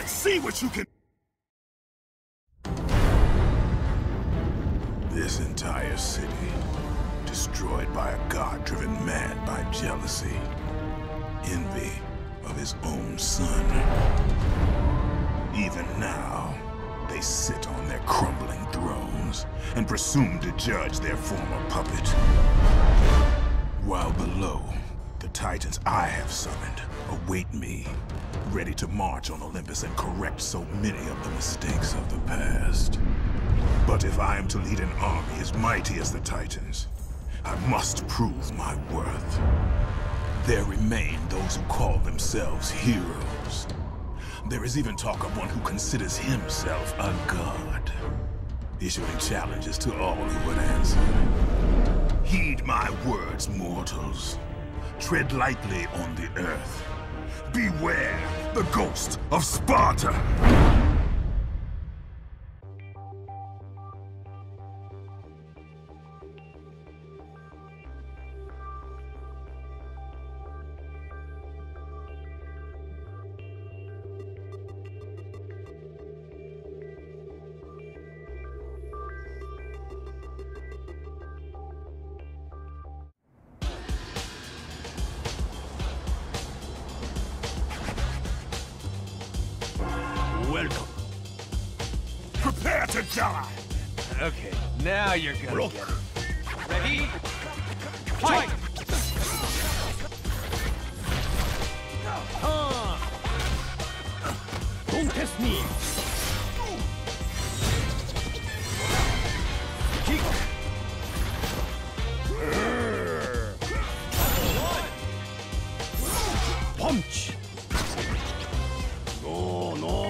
Let's see what you can... This entire city, destroyed by a god driven mad by jealousy, envy of his own son. Even now, they sit on their crumbling thrones and presume to judge their former puppet. While below, the titans I have summoned await me, ready to march on Olympus and correct so many of the mistakes of the past. But if I am to lead an army as mighty as the titans, I must prove my worth. There remain those who call themselves heroes. There is even talk of one who considers himself a god, issuing challenges to all who would answer. Heed my words, mortals. Tread lightly on the earth. Beware the ghost of Sparta! Welcome. Prepare to die! Okay, now you're gonna get it. Ready? Fight! Don't test me! Kick! Punch! No, no!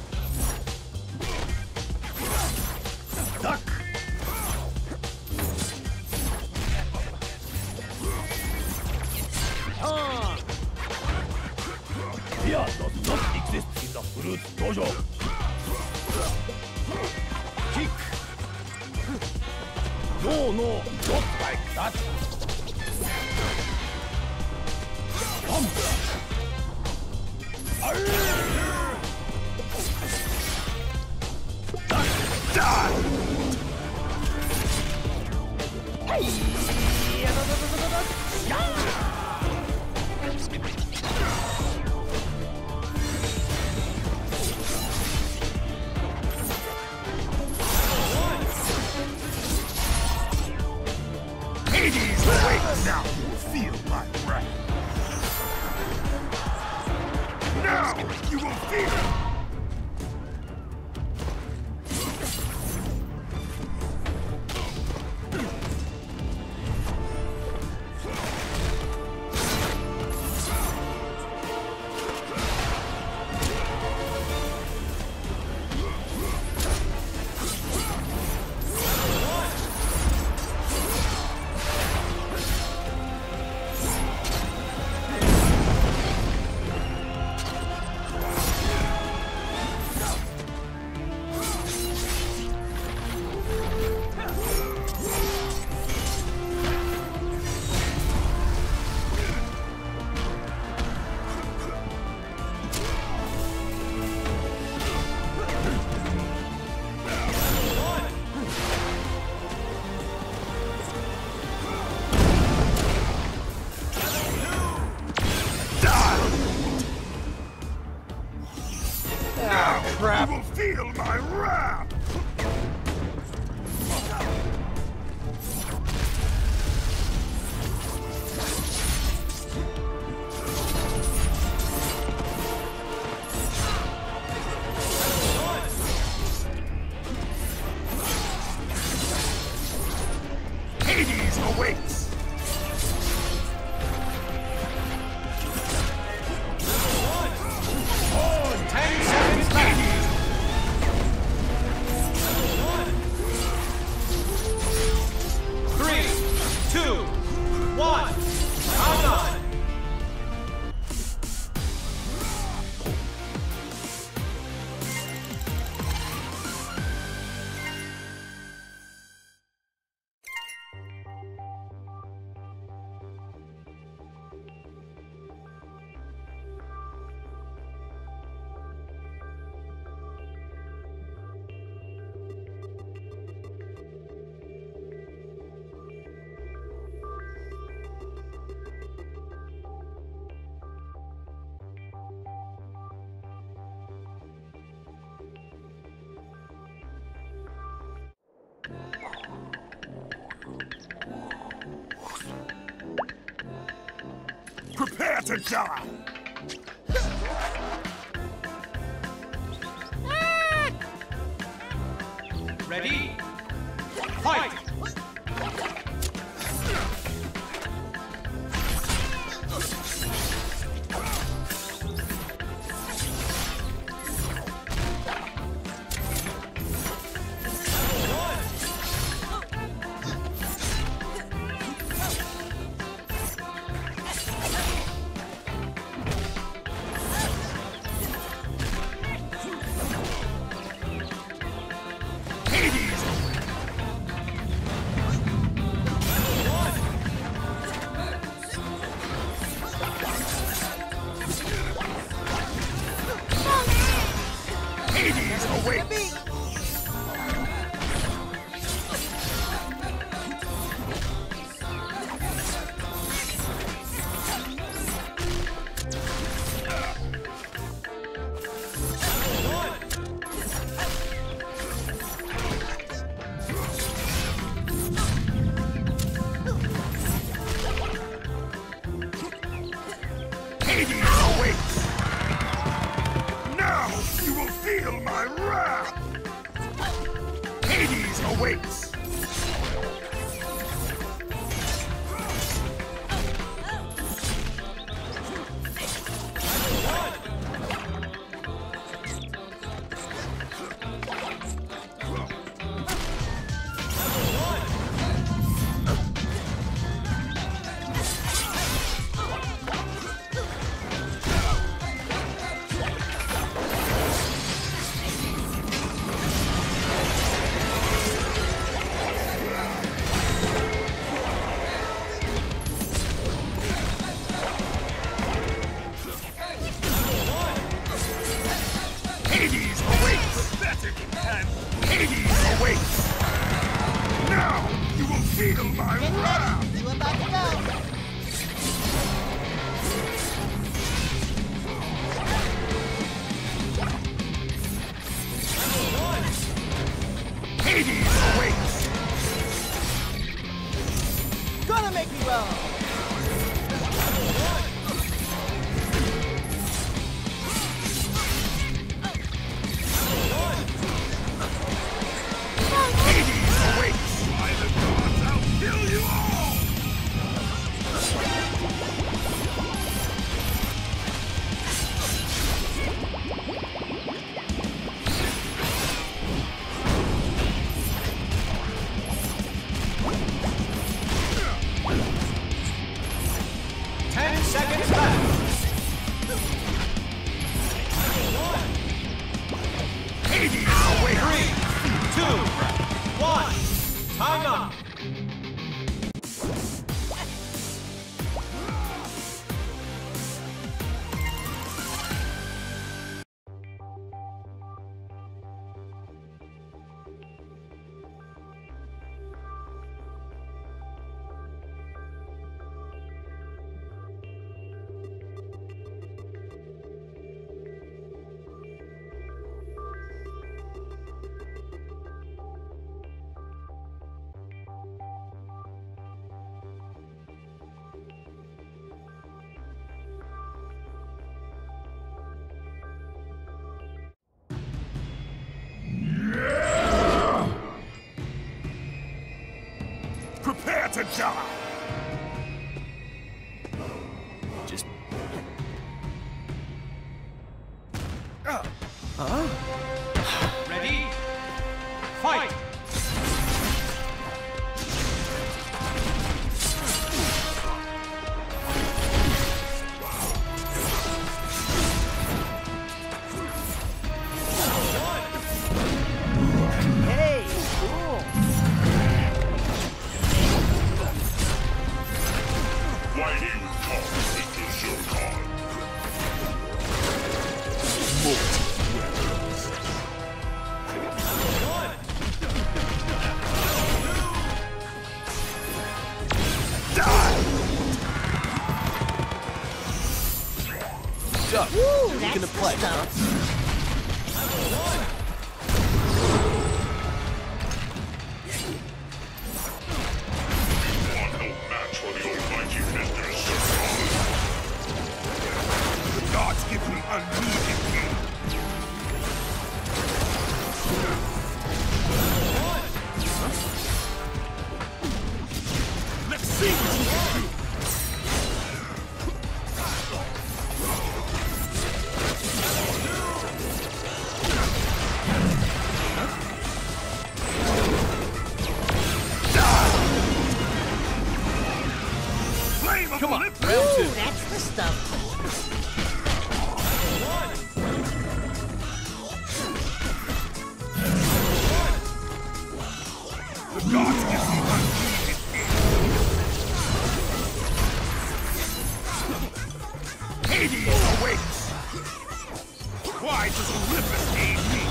Duck! Fear does not exist in the Fruit Dojo. Kick! No, no, not like that. Pump! Die! Hades, wait! Now you will feel my wrath. Now you will feel it! Crap! You will feel my wrath! Hades awaits! 10 seconds left! Prepare to die! Ready? Fight! Prepare to die! Just... Ready? Fight! Hey, cool. Why do you call Kratos your god? Duck, Woo, you're gonna play, huh? No match for the almighty Mr. Sackboy. Come on, round two. Ooh, that's the stuff. The gods give me Hades awaits! Why does Olympus aid me?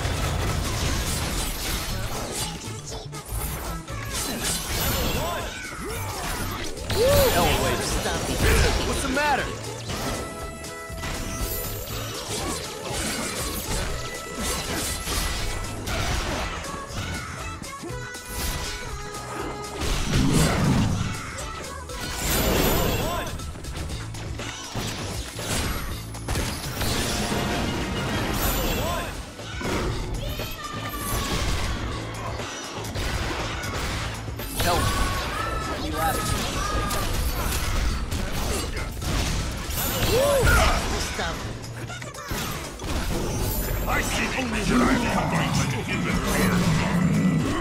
What's the matter? I see only what I've covered in the rear.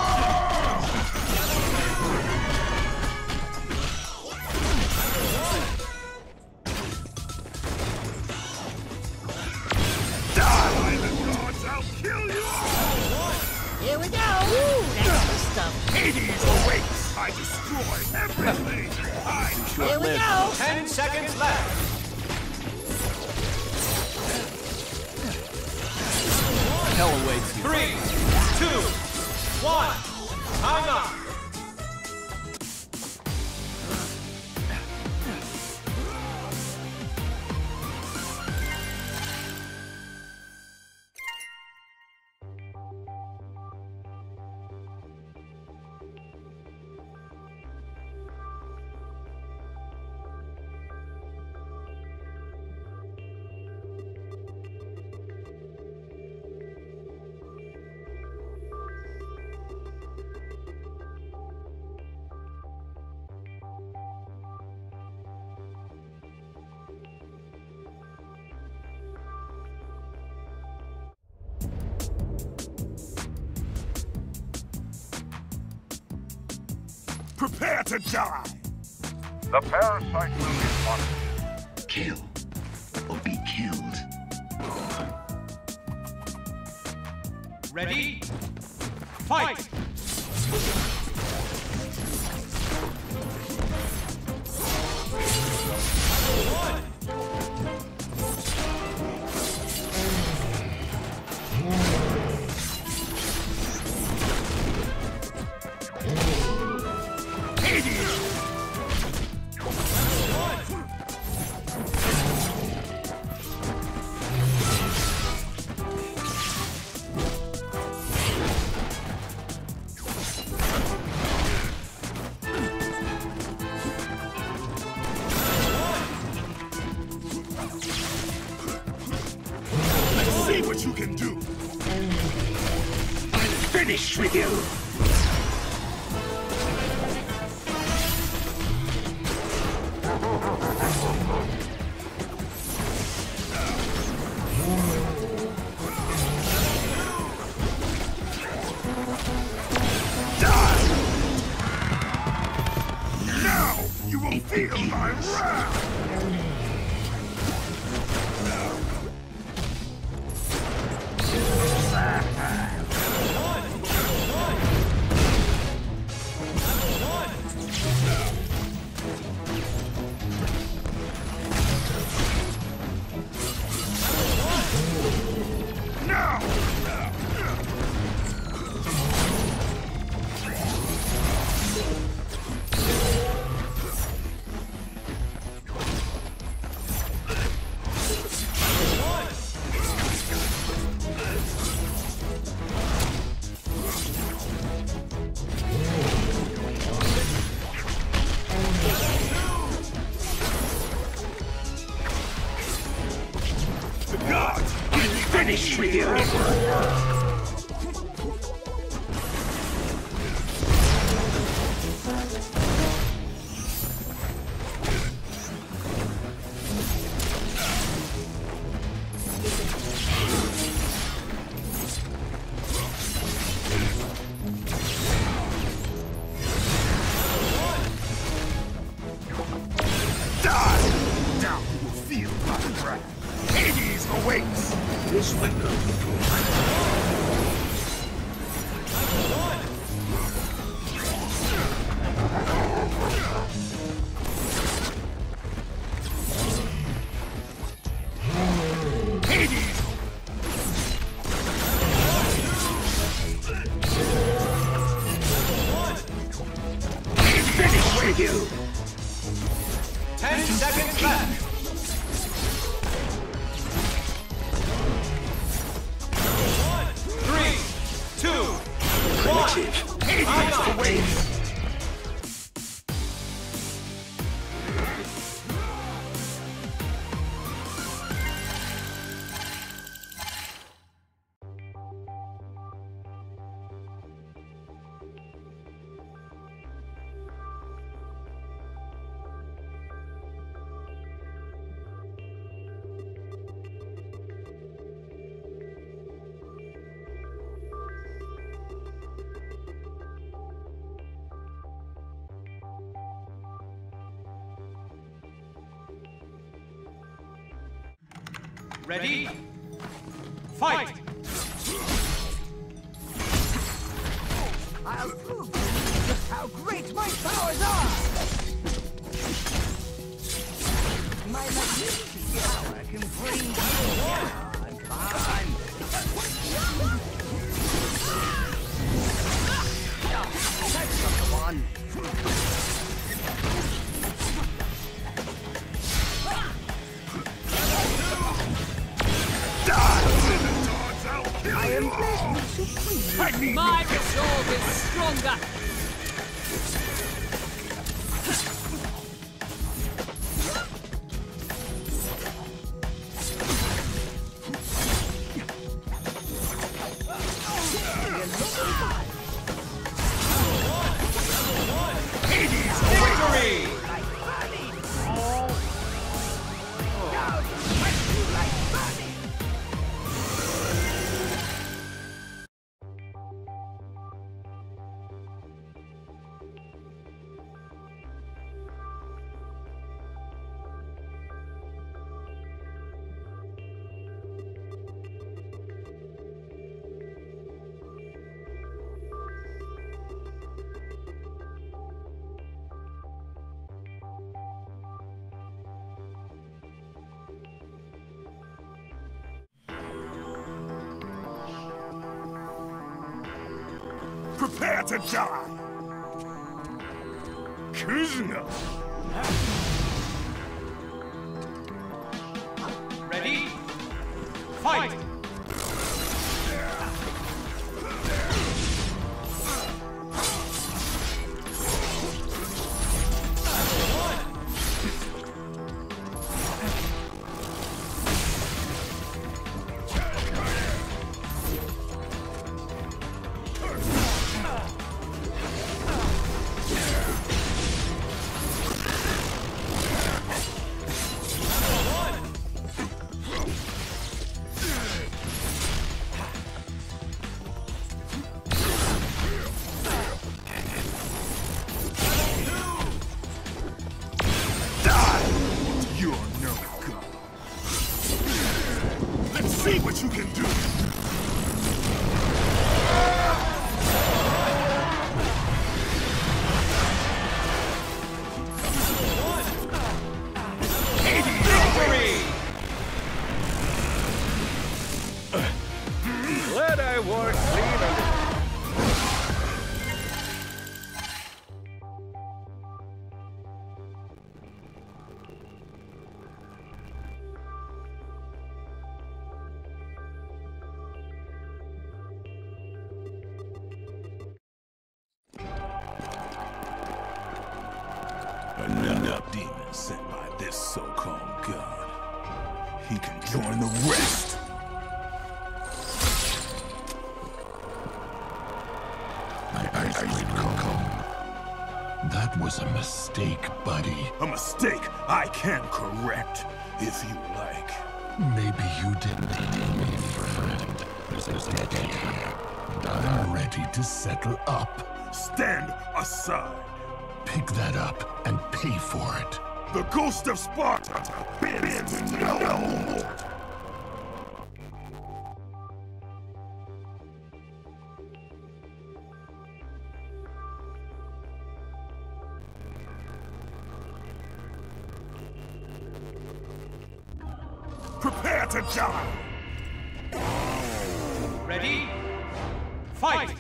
Die, the gods! I'll kill you all! Here we go! Ooh, that's the stuff. Hades awaits! I destroy everything! Here we go! 10 seconds left. Hell awaits you. 3, 2, 1. Time up. Prepare to die! The parasite will respond. Kill or be killed. Ready? Fight! See what you can do! I'm finished with you! Now you will feel my wrath! Finished with you! this weapon before. Finish with you! 10 seconds left! 3, 2, 1! Time away! Ready? Fight! I'll prove just how great my powers are! My magnificent power can bring down. Come on! That's not the one! I am blessed supreme. My resolve is stronger. Victory! Prepare to die! Kuzna! Ready? Fight! See what you can do! Victory! Glad I wore clean under. Another demon sent by this so-called god. He can join the rest! My ice cream cone. That was a mistake, buddy. A mistake I can correct, if you like. Maybe you didn't need me, friend. I'm ready to settle up. Stand aside! Pick that up and pay for it. The ghost of Sparta bids no more! to die! Ready? Fight!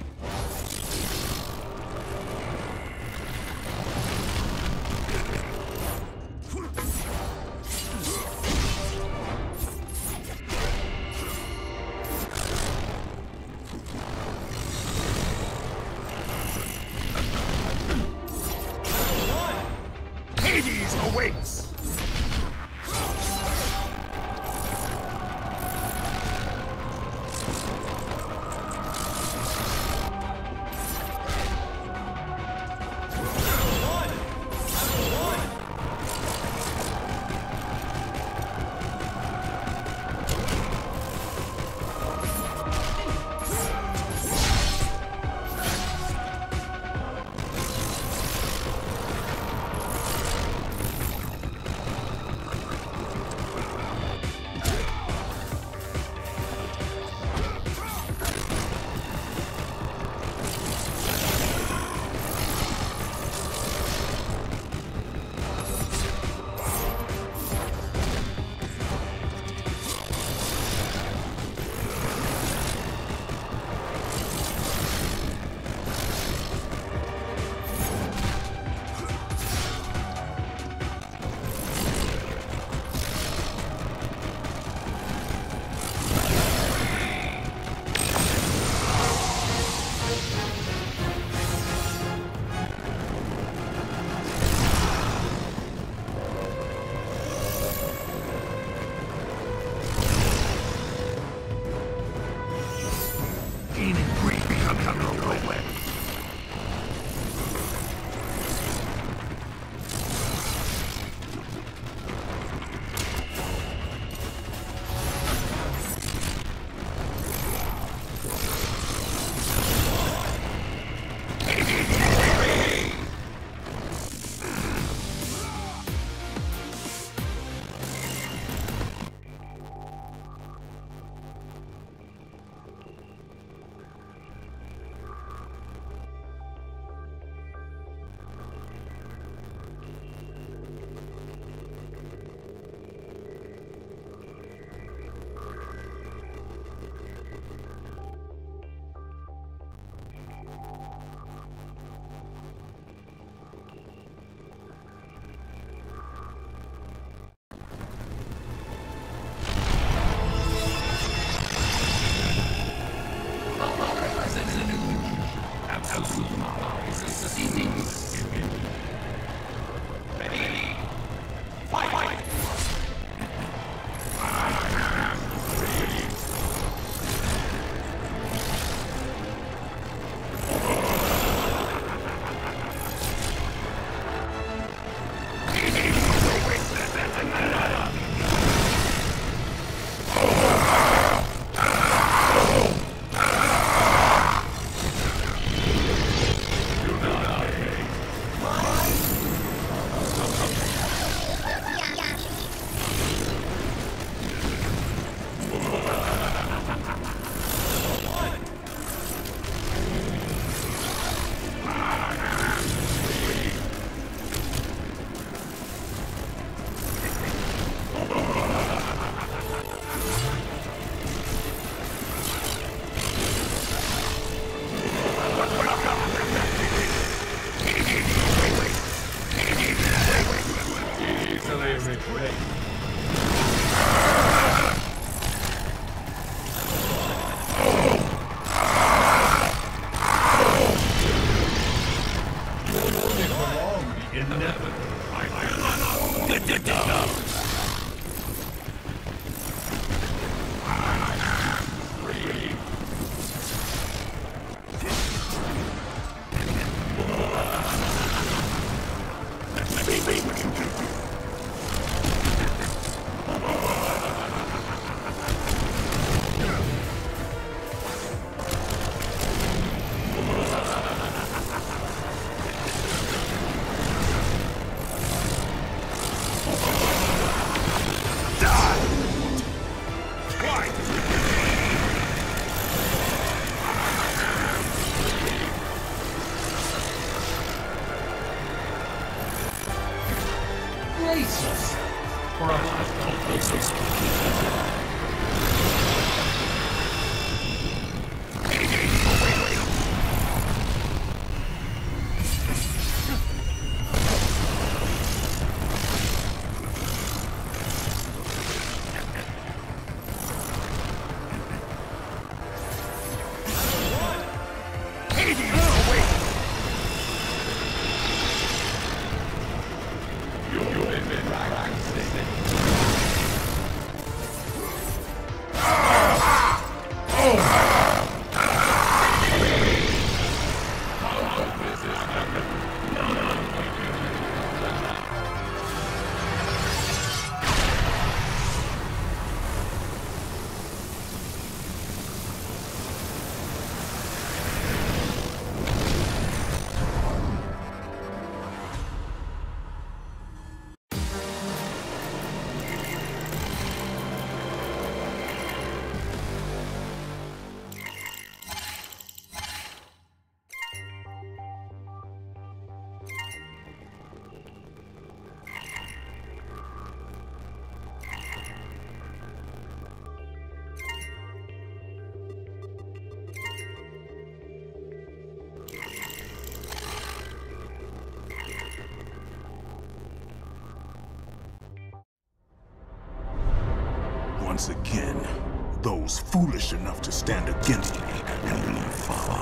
Hades awaits! gracious! For a once again, those foolish enough to stand against me will follow.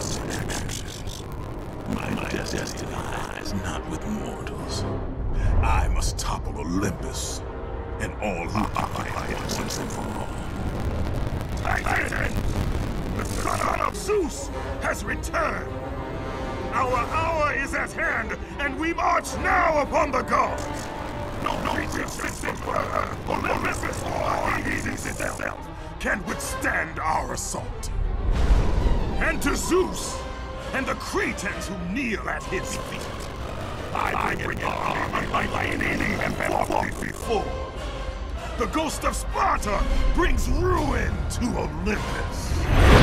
My destiny lies not with mortals. I must topple Olympus, and all who occupy it once and for all. Titan! The son of Zeus has returned! Our hour is at hand, and we march now upon the gods! No resistance further! Olympus or Hades itself can withstand our assault. And to Zeus, and the Cretans who kneel at his feet, I bring an army like any have fought before. The ghost of Sparta brings ruin to Olympus.